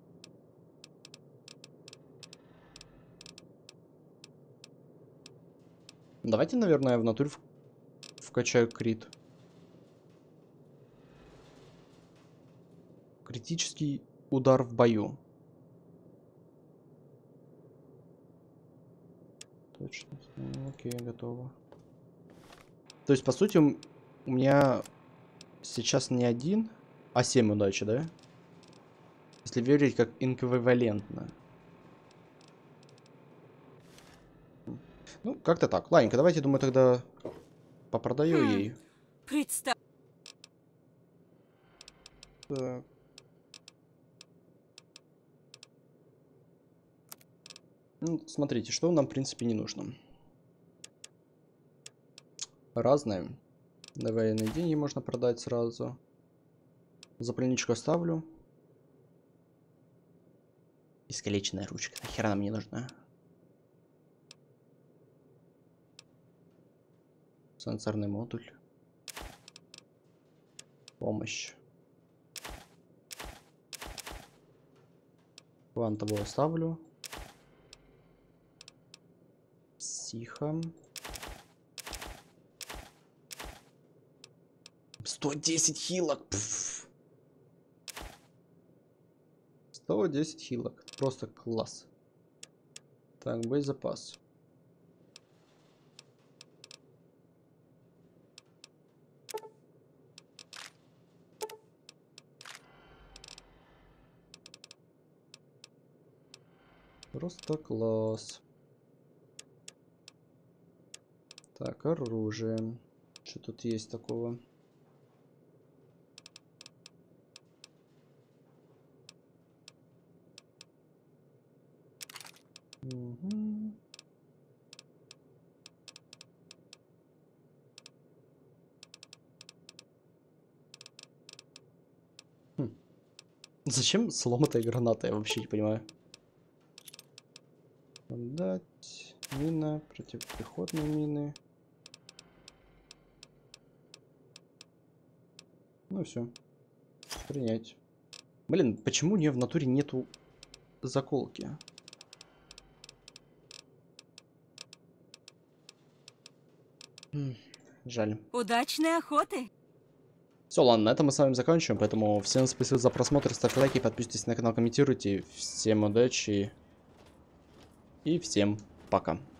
Давайте, наверное, в натуре вкачаю крит. Критический удар в бою. Точно. Окей, готово. То есть, по сути, у меня сейчас не 1, а 7 удачи, да? Если верить как эквивалентно. Ну, как-то так. Ладненько, давайте, думаю, тогда попродаю ей. Представь. Так. Ну, смотрите, что нам, в принципе, не нужно. Разное. Военные деньги можно продать сразу. Запальничку оставлю. Искалеченная ручка. Нахера она мне нужна? Сенсорный модуль. Помощь. Квантовую оставлю. Психа. 110 хилок. Пфф. 110 хилок. Просто класс. Так, боезапас. Просто класс. Так, оружие. Что тут есть такого? Угу. Зачем сломатая граната? Я вообще не понимаю. Дать. Мина. Противопехотные мины. Ну все. Принять. Блин, почему у нее в натуре нету заколки? Жаль. Удачной охоты! Все, ладно, на этом мы с вами заканчиваем, поэтому всем спасибо за просмотр, ставьте лайки, подписывайтесь на канал, комментируйте. Всем удачи и всем пока.